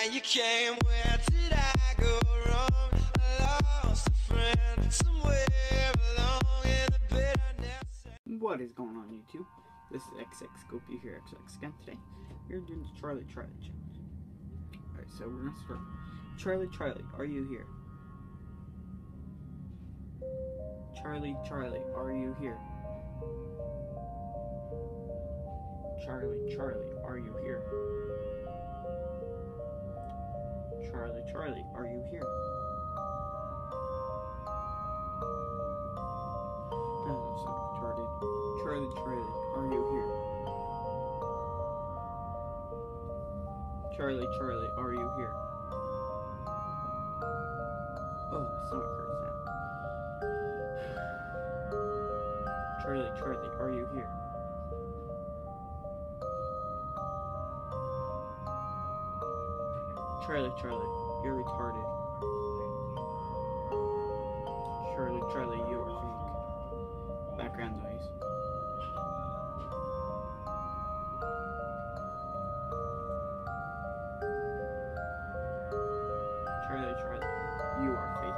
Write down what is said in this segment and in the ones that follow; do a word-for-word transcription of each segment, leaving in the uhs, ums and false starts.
night you came, where did I go wrong? I lost a friend somewhere along in the bitterness. What is going on YouTube? This is X X Scopey here, X X again. Today we're doing the Charlie Charlie challenge. Alright, so we're gonna start. Charlie Charlie, are you here? Charlie Charlie, are you here? Charlie Charlie, are you here? Charlie Charlie, are you here? That was so retarded. Charlie Charlie, are you here? Charlie Charlie, are you here? Oh, my stomach hurts now. Charlie Charlie, are you here? Charlie Charlie, you're retarded. Charlie Charlie, you are fake. Background noise. Charlie Charlie, you are fake.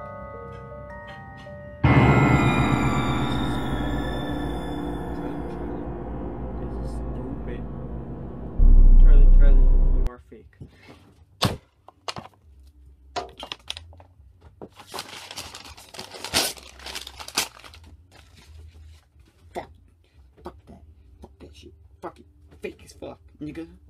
Charlie Charlie, this is stupid. Charlie Charlie, you are fake. Fuck. Fuck that. Fuck that shit. Fuck it. Fake as fuck. Nigga.